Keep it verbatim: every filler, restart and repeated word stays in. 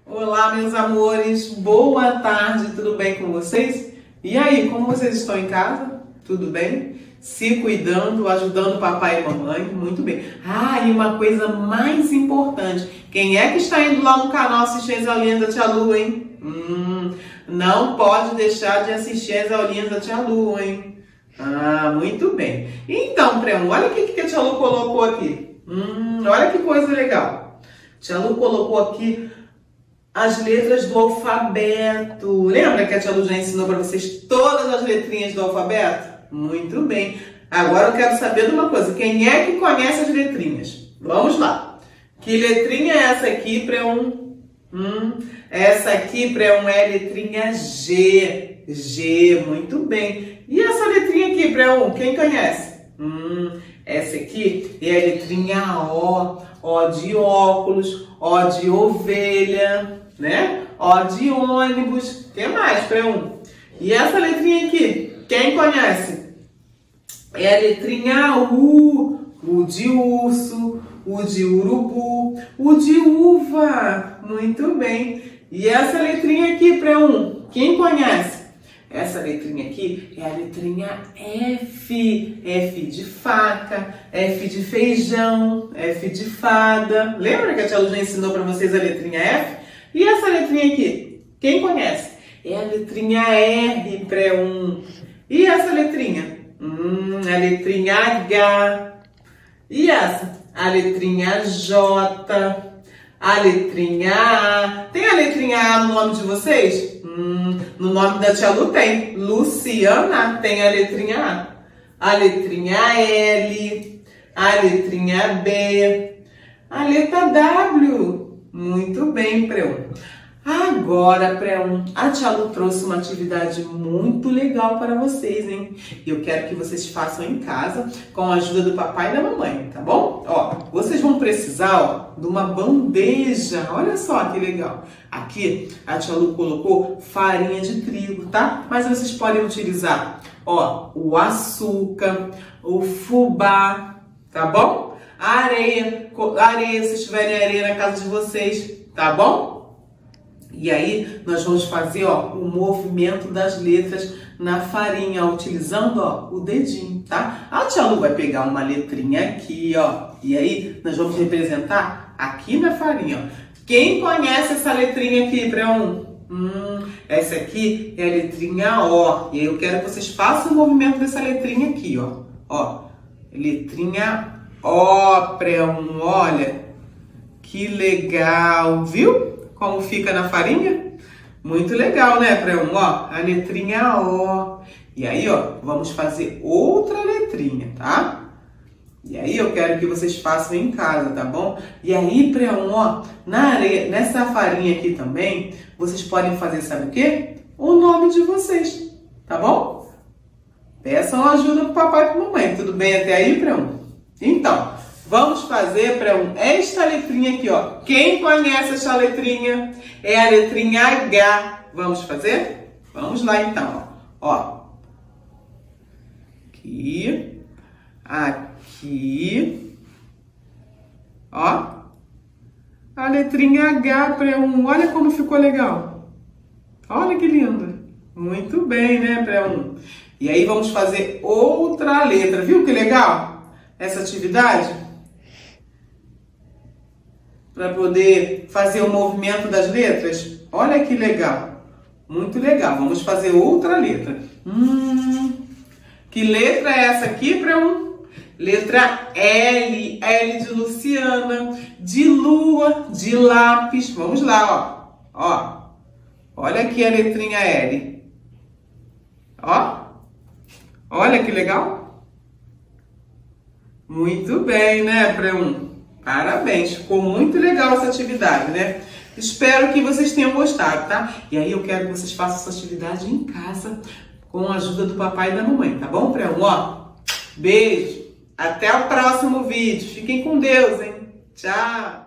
Olá, meus amores, boa tarde, tudo bem com vocês? E aí, como vocês estão em casa? Tudo bem? Se cuidando, ajudando papai e mamãe? Muito bem. Ah, e uma coisa mais importante, quem é que está indo lá no canal assistir as aulinhas da Tia Lu, hein? Hum, não pode deixar de assistir as aulinhas da Tia Lu, hein? Ah, muito bem. Então, Premo, olha o que, que a Tia Lu colocou aqui. Hum, olha que coisa legal. A Tia Lu colocou aqui as letras do alfabeto. Lembra que a Tia Lu já ensinou para vocês todas as letrinhas do alfabeto? Muito bem. Agora eu quero saber de uma coisa. Quem é que conhece as letrinhas? Vamos lá. Que letrinha é essa aqui para um? Hum, essa aqui para um é a letrinha G. G, muito bem. E essa letrinha aqui para um? Quem conhece? Hum, essa aqui é a letrinha O. O de óculos, O de ovelha, né? O de ônibus. O que mais para um? E essa letrinha aqui? Quem conhece? É a letrinha U. U de urso, U de urubu, U de uva. Muito bem. E essa letrinha aqui para um? Quem conhece? Essa letrinha aqui é a letrinha F. F de faca, F de feijão, F de fada. Lembra que a Tia Lu já ensinou para vocês a letrinha F? E essa letrinha aqui? Quem conhece? É a letrinha R para um. E essa letrinha? Hum, a letrinha H. E essa? A letrinha J. A letrinha A. Tem a letrinha A no nome de vocês? Hum, no nome da Tia Lu tem. Luciana tem a letrinha A. A letrinha L. A letrinha B. A letra W. Muito bem, Preu. Agora, Preu, a Tia Lu trouxe uma atividade muito legal para vocês, hein? E eu quero que vocês façam em casa com a ajuda do papai e da mamãe, tá bom? Ó, vocês vão precisar, ó, de uma bandeja. Olha só que legal. Aqui a Tia Lu colocou farinha de trigo, tá? Mas vocês podem utilizar, ó, o açúcar, o fubá, tá bom? A areia, areia, se tiverem areia na casa de vocês, tá bom? E aí nós vamos fazer, ó, o movimento das letras na farinha, ó, utilizando, ó, o dedinho, tá? A Tia Lu vai pegar uma letrinha aqui, ó, e aí nós vamos representar aqui na farinha, ó. Quem conhece essa letrinha aqui, para um? Hum, essa aqui é a letrinha O. E aí eu quero que vocês façam o movimento dessa letrinha aqui, ó. Ó, letrinha O, para um. Olha, que legal, viu? Como fica na farinha? Muito legal, né, para um? Ó, a letrinha O. E aí, ó, vamos fazer outra letrinha, tá? E aí eu quero que vocês façam em casa, tá bom? E aí, Preu, ó, na areia, nessa farinha aqui também, vocês podem fazer, sabe o quê? O nome de vocês, tá bom? Peçam ajuda pro papai e pra mamãe. Tudo bem até aí, Preu? Então, vamos fazer, Preu, esta letrinha aqui, ó. Quem conhece essa letrinha? É a letrinha H. Vamos fazer? Vamos lá, então, ó. Ó. Aqui. Aqui, ó, a letrinha H para um. Olha como ficou legal. Olha que lindo. Muito bem, né, para um. E aí vamos fazer outra letra. Viu que legal essa atividade? Para poder fazer o movimento das letras. Olha que legal. Muito legal. Vamos fazer outra letra. Hum, que letra é essa aqui, para um? Letra L, L de Luciana, de lua, de lápis. Vamos lá, ó. Ó. Olha aqui a letrinha L. Ó. Olha que legal. Muito bem, né, Preu? Parabéns. Ficou muito legal essa atividade, né? Espero que vocês tenham gostado, tá? E aí eu quero que vocês façam essa atividade em casa com a ajuda do papai e da mamãe, tá bom, Preu? Ó. Beijo. Até o próximo vídeo. Fiquem com Deus, hein? Tchau!